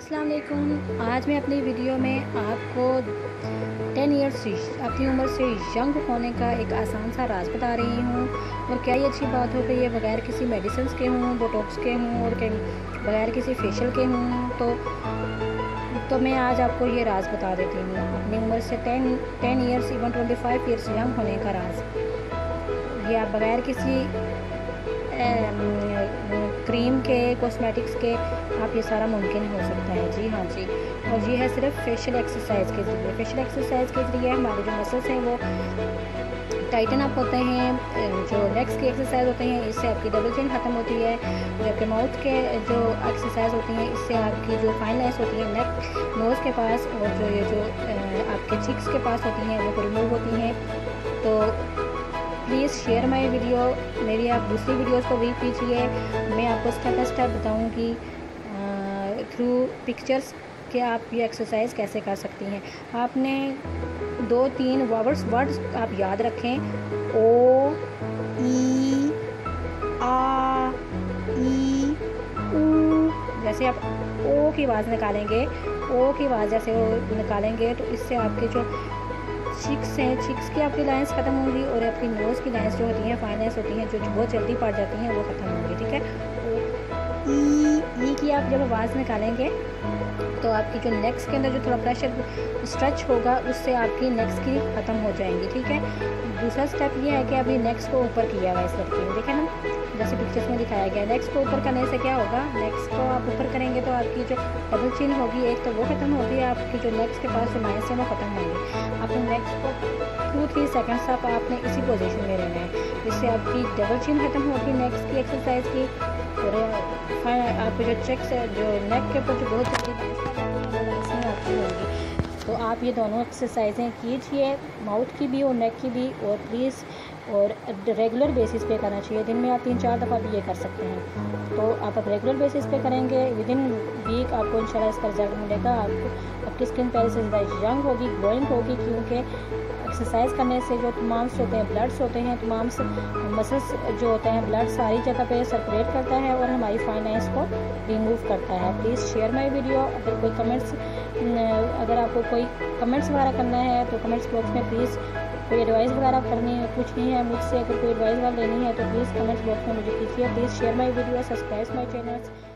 अस्सलाम वालेकुम। आज मैं अपनी वीडियो में आपको 10 ईयर्स से अपनी उम्र से यंग होने का एक आसान सा राज बता रही हूँ। और क्या ये अच्छी बात हो कि ये बगैर किसी मेडिसिन के हों, बोटॉक्स के हों और बगैर किसी फेशियल के हों। तो मैं आज आपको ये राज बता देती हूँ अपनी उम्र से 10 ईयर्स इवन 25 ईयर्स यंग होने का राज। ये आप बगैर किसी क्रीम के, कॉस्मेटिक्स के आप ये सारा मुमकिन हो सकता है। जी हाँ जी। और ये है सिर्फ फेशियल एक्सरसाइज के ज़रिए। फेशियल एक्सरसाइज के ज़रिए हमारे जो मसल्स हैं वो टाइटन अप होते हैं। जो लेग्स की एक्सरसाइज होती हैं इससे आपकी डबल चिन ख़त्म होती है। जो आपके माउथ के जो एक्सरसाइज होती हैं इससे आपकी जो फाइन लाइन्स होती हैं नेक नोज़ के पास और जो आपके चिक्स के पास होती हैं वो रिमूव होती हैं। तो प्लीज़ शेयर माई वीडियो, मेरी आप दूसरी वीडियोस को भी कीजिए। मैं आपको स्टेप बाय स्टेप बताऊंगी थ्रू पिक्चर्स कि आप ये एक्सरसाइज कैसे कर सकती हैं। आपने 2-3 वर्ड्स आप याद रखें। ओ, ई, आ, ई, ऊ। जैसे आप ओ की आवाज़ निकालेंगे, ओ की आवाज़ जैसे वो निकालेंगे तो इससे आपके जो चिक्स हैं, चिक्स की आपकी लाइंस ख़त्म होंगी और आपकी नोज़ की लाइंस जो होती हैं, फाइन लाइंस होती हैं जो बहुत जल्दी पड़ जाती हैं, वो ख़त्म होंगी। ठीक है। ई की आप जब आवाज़ निकालेंगे तो आपकी जो नेक्स के अंदर जो थोड़ा प्रेशर स्ट्रेच होगा उससे आपकी नेक्स की ख़त्म हो जाएंगी। ठीक है। दूसरा स्टेप ये है कि अभी नेक्स को ऊपर किया हुआ इस लड़की ने, देखें ना जैसे पिक्चर्स में दिखाया गया। नेक्स को ऊपर करने से क्या होगा, नेक्स को आप ऊपर करेंगे तो आपकी जो डबल चिन होगी एक तो वो ख़त्म होगी, आपकी जो नेक्स के पास जो लाइन्स हैं वो ख़त्म होंगी। आपने नेक्स को 2-3 सेकेंड्स आप आपने इसी पोजीशन में रहना है। इससे आपकी डबल चिन ख़त्म होगी नेक्स की एक्सरसाइज की। और आपके जो चेक्स है जो नेक के ऊपर जो बहुत जल्दी आती होंगी। तो आप ये दोनों एक्सरसाइजें कीजिए, माउथ की भी और नेक की भी। और प्लीज़ और रेगुलर बेसिस पे करना चाहिए। दिन में आप 3-4 दफ़ा भी ये कर सकते हैं। तो आप रेगुलर बेसिस पे करेंगे, विदिन वीक आपको इंशाल्लाह इसका रिजल्ट मिलेगा। आपकी स्किन पहले से ज़्यादा यंग होगी, ग्लोइंग होगी, क्योंकि एक्सरसाइज करने से जो तमाम होते हैं ब्लड्स होते हैं, तमाम मसल्स जो होते हैं ब्लड सारी जगह पे सर्कुलेट करता है और हमारी फाइन लाइन्स को रिमूव करता है। Please share my video. अगर कोई कमेंट्स अगर आपको कोई कमेंट्स वगैरह करना है तो कमेंट्स बॉक्स में प्लीज़ कोई एडवाइस वगैरह करनी है, पूछनी है मुझसे, अगर कोई एडवाइस वगैरह लेनी है तो प्लीज़ कमेंट्स बॉक्स में मुझे कीजिए। Please share my video, subscribe my channel.